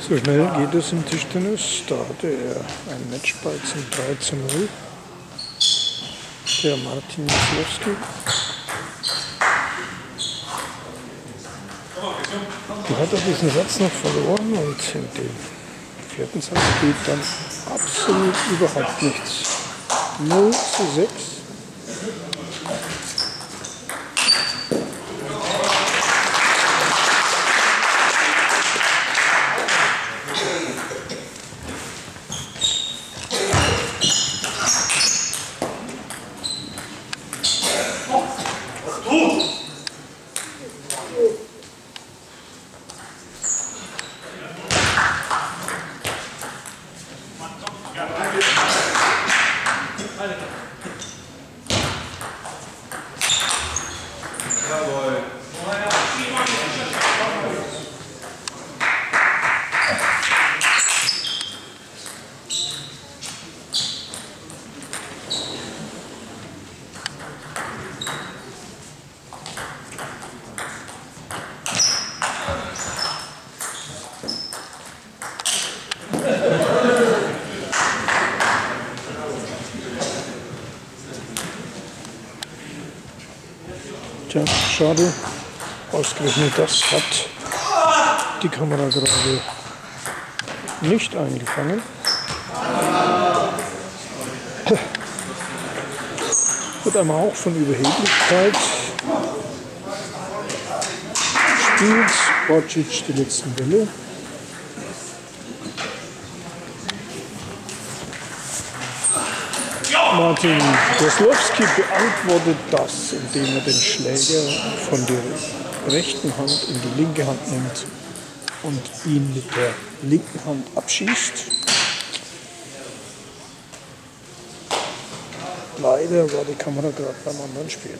So schnell geht es im Tischtennis. Da hatte er einen Matchball zum 3:0. Der Martin Myslewski. Die hat er diesen Satz noch verloren und in dem vierten Satz geht dann absolut überhaupt nichts. 0:6. Tja, schade, ausgerechnet das hat die Kamera gerade nicht eingefangen. Mit einem Hauch von Überheblichkeit spielt Borčić die letzten Bälle. Martin Myslewski beantwortet das, indem er den Schläger von der rechten Hand in die linke Hand nimmt und ihn mit der linken Hand abschießt. Leider war die Kamera gerade beim anderen Spiel.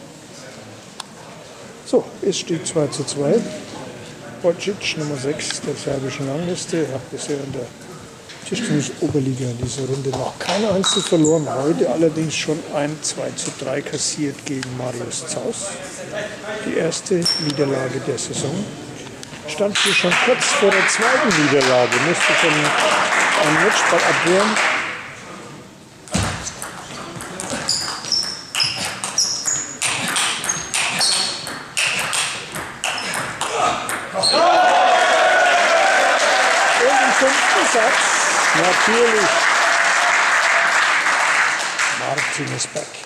So, es steht 2:2. Borčić, Nummer 6 der serbischen Rangliste, hat bisher in der Tischtennis-Oberliga in dieser Runde noch keine Einzel verloren. Heute allerdings schon ein 2:3 kassiert gegen Marius Zaus. Die erste Niederlage der Saison. Stand hier schon kurz vor der zweiten Niederlage. Musste schon einen Matchball abwehren. Und im 5. Satz natürlich Martin ist back.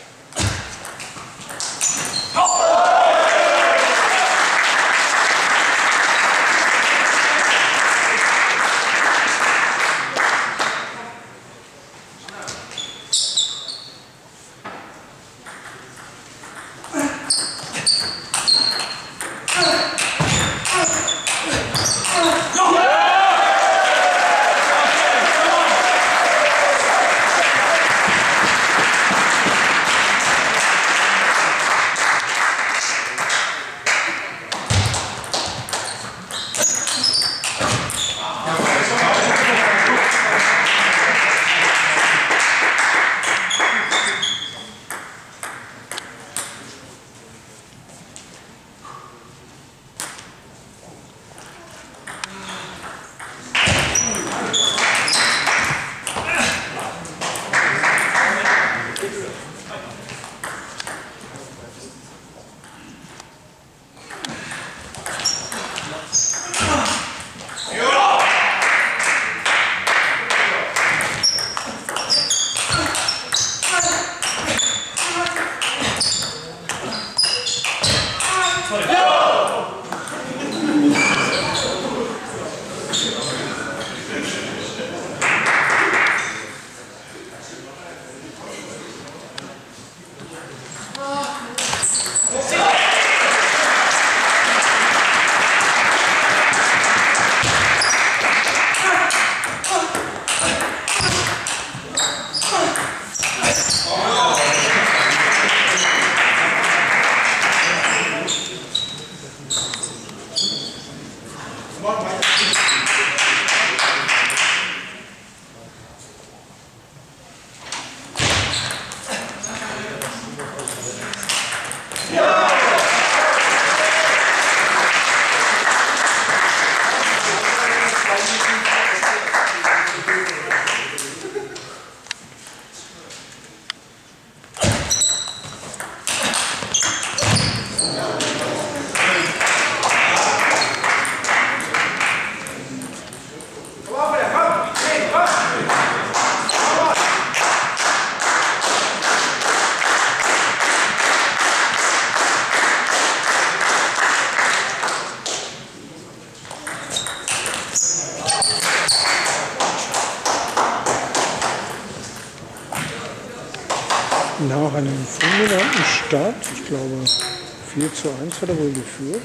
Nach einem fulminanten Start, ich glaube 4:1 hat er wohl geführt,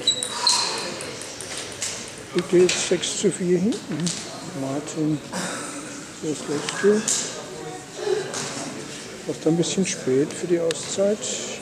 liegt er jetzt 6:4 hinten. Martin Sosleski. Fast ein bisschen spät für die Auszeit.